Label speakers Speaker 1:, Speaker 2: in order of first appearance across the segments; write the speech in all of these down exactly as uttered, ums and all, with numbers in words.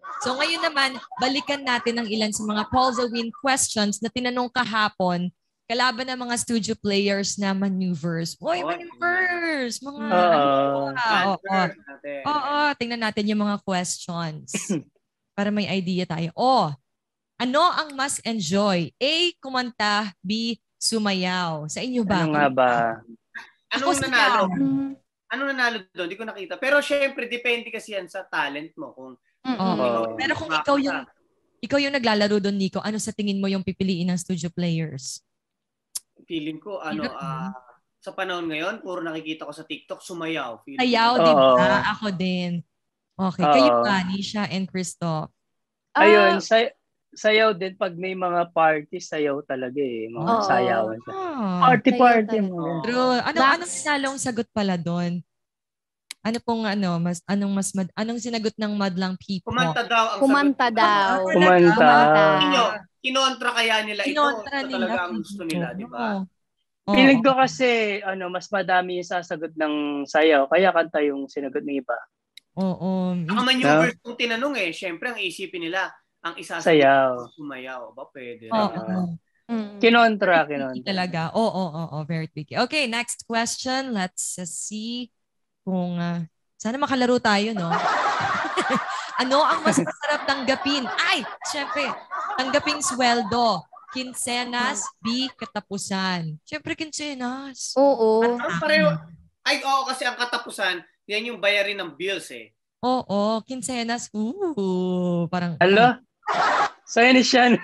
Speaker 1: So ngayon naman, balikan natin ang ilan sa mga Paul the Wind questions na tinanong kahapon kalaban ng mga studio players na maneuvers. Uy, maneuvers! Mga
Speaker 2: Oo.
Speaker 1: Oo, oo. Oo, tingnan natin yung mga questions para may idea tayo. Oh, ano ang mas enjoy? A, kumanta. B, sumayaw. Sa inyo ba?
Speaker 2: Ano nga ba?
Speaker 3: Anong nanalo? Ano nanalo doon? Hindi ko nakita. Pero syempre, depende kasi yan sa talent mo. Kung
Speaker 1: oh. ikaw, Pero kung ikaw yung, ikaw yung naglalaro doon, Nico, ano sa tingin mo yung pipiliin ng studio players?
Speaker 3: Feeling ko, ano, uh, sa panahon ngayon, puro nakikita ko sa TikTok, sumayaw.
Speaker 1: Sayaw, di ba? Ako din. Okay. Uh, Kayo pa, Nisha and Christoph.
Speaker 2: Uh, Ayun, say, sayaw din. Pag may mga party, sayaw talaga eh. Mga oh, sayawan. Oh, party, party.
Speaker 1: True. Ano, anong sinalong sagot pala doon? Ano pong ano, mas anong mas mad, anong sinagot ng madlang people?
Speaker 3: Kumanta daw ang
Speaker 4: Kumanta
Speaker 3: sagot.
Speaker 4: daw.
Speaker 2: Kumanta.
Speaker 3: Kumanta. Kinontra kaya nila
Speaker 1: Kinontra
Speaker 3: ito. Ito
Speaker 1: nila.
Speaker 3: talaga ang gusto nila, di ba?
Speaker 2: Oh. Piling ko kasi ano, mas madami yung sasagot ng sayaw, kaya kanta yung sinagot ng iba.
Speaker 1: Oo.
Speaker 3: Ang maneuvers no? Kung tinanong eh, syempre ang isipin nila, ang isasagot
Speaker 2: sayaw.
Speaker 3: Sumayaw. Ba pwede.
Speaker 1: Oo.
Speaker 3: Uh,
Speaker 2: mm. Kinontra, kinontra.
Speaker 1: Talaga. Oo, oo, oo. Very tricky. Okay, next question. Let's uh, see kung uh, sana makalaro tayo, no? Ano ang mas masarap tanggapin? Ay, syempre, tanggaping sweldo. Kinsenas, B, katapusan. Syempre, kinsenas.
Speaker 4: Oo.
Speaker 3: At pareho. Ay, oo, kasi ang katapusan, yan yung bayarin ng bills eh.
Speaker 1: Oo, kinsenas. Ooh, parang...
Speaker 2: Hello? Sa'yo ni Sean.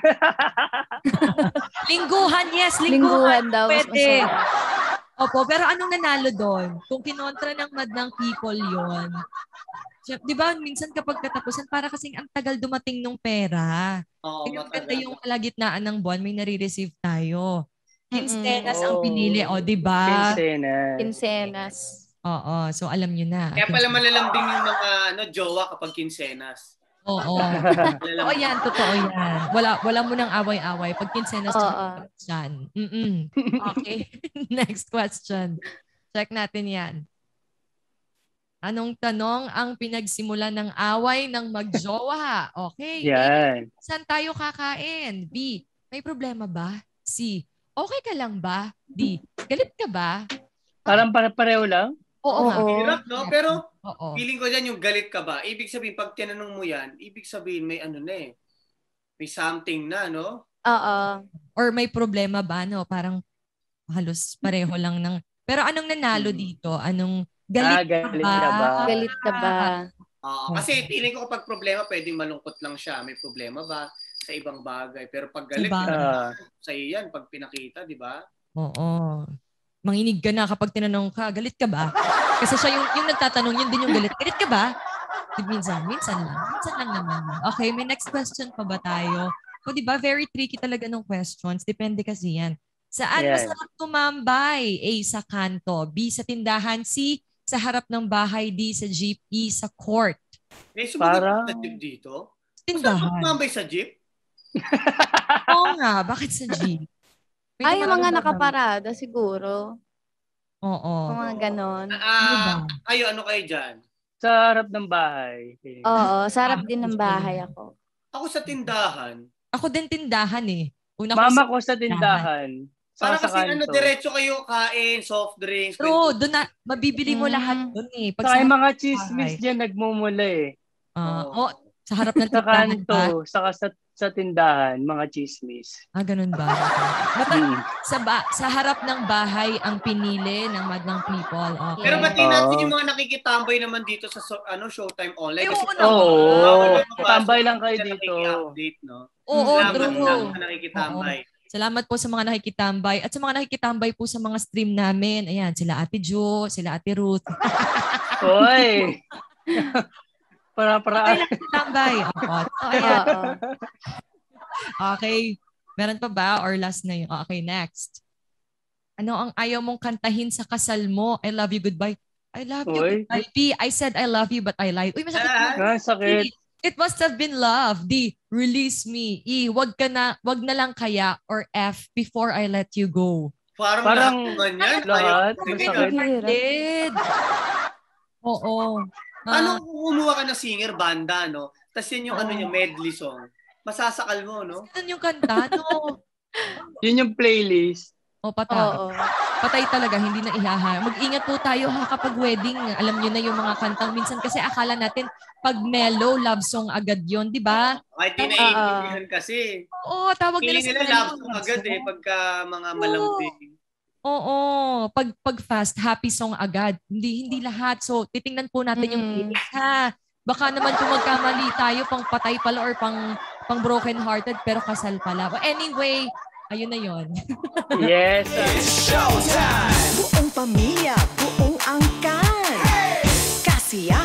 Speaker 1: Lingguhan, yes. Lingguhan, lingguhan daw. Pwede. Opo, pero anong nanalo doon? Kung kinontra ng madlang people yon, di ba, minsan kapag katapusan, para kasing ang tagal dumating ng pera.
Speaker 3: Oo,
Speaker 1: yung ganda yung kalagitnaan ng buwan, may nare-receive tayo. Kinsenas mm-hmm. ang pinili, o, di ba?
Speaker 2: Kinsenas.
Speaker 4: Kinsenas.
Speaker 1: Oo, so alam nyo na.
Speaker 3: Kaya pala malalambing yung mga ano, jowa kapag kinsenas.
Speaker 1: Oo. Totoo yan, totoo yan. Wala, wala mo nang away-away. Pag kinsenas, yan. Mm-mm. Okay. Next question. Check natin yan. Anong tanong ang pinagsimula ng away ng magjowa? Okay.
Speaker 2: Yan.
Speaker 1: A, saan tayo kakain? B, may problema ba? C, okay ka lang ba? D, galit ka ba?
Speaker 2: Parang pare-pareho lang?
Speaker 1: Oo nga.
Speaker 3: Hirap, no? Pero
Speaker 1: Oo.
Speaker 3: feeling ko dyan yung galit ka ba? Ibig sabihin, pag tinanong mo yan, ibig sabihin may ano na eh. May something na, no?
Speaker 4: Oo.
Speaker 1: Or may problema ba, no? Parang halos pareho lang ng... Pero anong nanalo dito? Anong galit,
Speaker 2: ah, galit
Speaker 1: ka ba?
Speaker 2: ka ba?
Speaker 4: Galit ka ba?
Speaker 3: Uh, kasi feeling ko kapag problema, pwedeng malungkot lang siya. May problema ba sa ibang bagay? Pero pag galit
Speaker 1: diba?
Speaker 3: ka, sa iyo yan, pag pinakita, di ba?
Speaker 1: Oo. Manginig ka na kapag tinanong ka, galit ka ba? Kasi siya yung, yung nagtatanong, yun din yung galit. Galit ka ba? Minsan, minsan lang. Minsan lang naman. Okay, may next question pa ba tayo? O diba, very tricky talaga ng questions. Depende kasi yan. Saan yeah. masarap tumambay? A, sa kanto. B, sa tindahan. C, sa harap ng bahay. D, sa jeep. E, sa court.
Speaker 3: May sumunod Para... sa jeep dito?
Speaker 1: Tindahan.
Speaker 3: Masarap tumambay sa jeep?
Speaker 1: Oo nga, bakit sa jeep?
Speaker 4: May Ay, yung mga nakaparada siguro.
Speaker 1: Oo.
Speaker 4: Mga ganon.
Speaker 3: Uh, ayo, ano kayo dyan?
Speaker 2: Sa harap ng bahay.
Speaker 4: Oo, sa harap din ng bahay ako.
Speaker 3: Ako sa tindahan.
Speaker 1: Ako din tindahan eh.
Speaker 2: Una Mama ko sa tindahan.
Speaker 3: Para kasi ano, diretso kayo kain, soft drinks.
Speaker 1: True, doon na, mabibili mo mm. lahat doon eh.
Speaker 2: Pag sa mga chismis dyan, nagmumula eh.
Speaker 1: Uh, oh. oh, sa harap ng tindahan
Speaker 2: sa kanto, saka sa sa tindahan, mga chismis.
Speaker 1: Ah, ganun ba? Mata- sa, ba- sa harap ng bahay ang pinili ng madlang people. Okay.
Speaker 3: Pero batiin natin yung mga nakikitambay naman dito sa so, ano Showtime Online. Kasi
Speaker 2: Oo, oh, tambay lang kayo dito.
Speaker 3: Update, no?
Speaker 1: Oo,
Speaker 3: Salamat
Speaker 1: true.
Speaker 3: Salamat sa nakikitambay.
Speaker 1: Oo. Salamat po sa mga nakikitambay. At sa mga nakikitambay po sa mga stream namin. Ayan, sila Ate Jo, sila Ate Ruth.
Speaker 2: Hoy! Para para
Speaker 1: okay, tambay. Okay. Okay. Meron pa ba or last na yun? Okay, next. Ano ang ayaw mong kantahin sa kasal mo? I love you, goodbye. I love you,
Speaker 2: Oy.
Speaker 1: goodbye. D, I said I love you but I lied. Uy, masakit.
Speaker 2: Ah, sakit.
Speaker 1: D, it must have been love. D, release me. E, wag ka na, wag na lang kaya. Or F, before I let you go.
Speaker 3: Parang,
Speaker 2: Parang
Speaker 3: lahat,
Speaker 2: lahat. Masakit.
Speaker 1: Oo.
Speaker 3: Paano kung kumuha ka ng singer banda, no? Tapos yun yung oh. ano yung medley song. Masasakal mo, no?
Speaker 1: Yun yung kanta, no?
Speaker 2: Yun yung playlist.
Speaker 1: O, patay.
Speaker 4: Oo.
Speaker 1: Patay talaga, hindi na ihaha. Mag-ingat po tayo ha kapag wedding. Alam nyo na yung mga kantang. Minsan kasi akala natin pag mellow, love song agad yon, di ba?
Speaker 3: Ay, di naiintindihan kasi.
Speaker 1: Oo, tawag nila sa
Speaker 3: nila love song agad eh, pagka mga malambing.
Speaker 1: Oo, pag, pag fast, happy song agad. Hindi hindi lahat. So, titingnan po natin mm. yung lyrics ha. Baka naman kung magkamali tayo, pang patay pala or pang, pang broken hearted, pero kasal pala. But anyway, ayun na yun.
Speaker 2: Yes.
Speaker 5: It's showtime! Buong pamilya, buong angkan. Hey! Kasiyahan.